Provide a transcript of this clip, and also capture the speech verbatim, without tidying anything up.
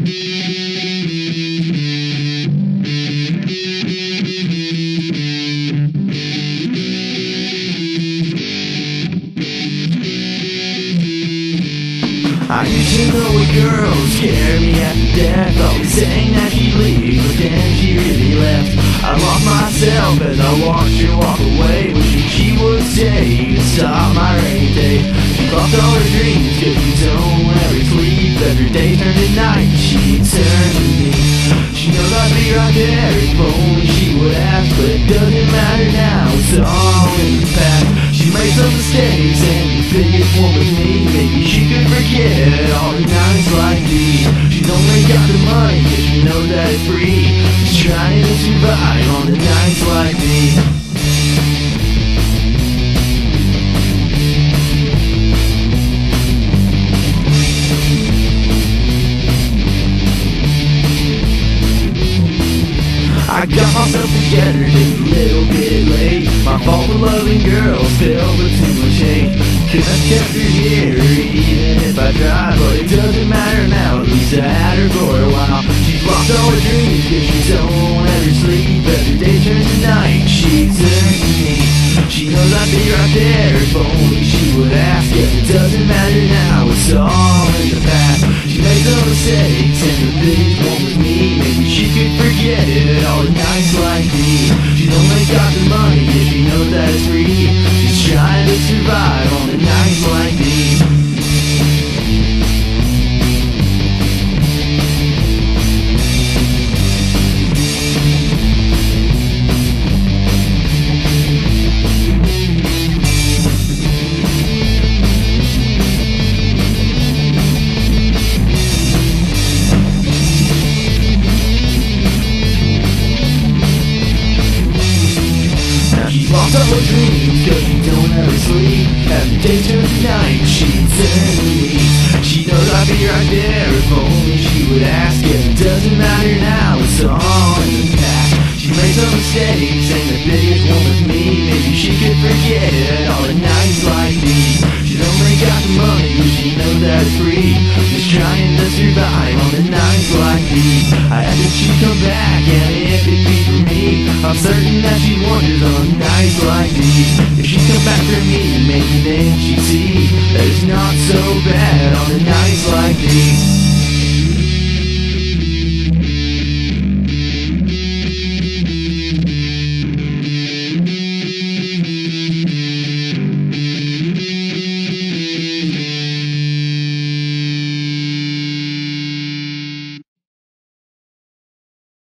I used to know a girl who scared me half to death, always saying that she'd leave, but then she really left. I lost myself as I watched her walk away, wishing she would stay to stop my rainy day. She lost all her dreams, cause she don't ever sleep. Every day turned to night, she turned to me. She knows I'd be right there if only she would ask, but it doesn't matter now, it's all in the past. She made some mistakes and the biggest one was me. Maybe she could forget all the nights like these. She's only got the money cause she knows that it's free. She's trying to survive on the nights like these. I got myself together just a little bit late. My fault for loving girls filled with too much hate. Could have kept her here even if I tried, but it doesn't matter now, at least I had her for a while. She's lost all her dreams cause she don't ever sleep. Every day turns to night, she turns to me. She knows I'd be right there if only she would ask. Yeah, it doesn't matter now, it's all in the past. She made some mistakes and the biggest one was me. Maybe she could forget it all the nights like these. She's only got the money if she knows that it's free. She's trying to survive on the nights like these. Lost all her dreams cause she don't ever sleep. Every day turns to night, she turns to me. She knows I'd be right there if only she would ask. Yeah, it doesn't matter now, it's all in the past. She made some mistakes and the biggest one was me. Maybe she could forget it all the nights like these. She's only got the money but she knows that it's free. Just trying to survive on the nights like these. I asked if she'd come back and if it'd be for me. I'm certain that she wonders on nights like these. If she'd come back for me, maybe then she'd see that it's not so bad on the nights like these.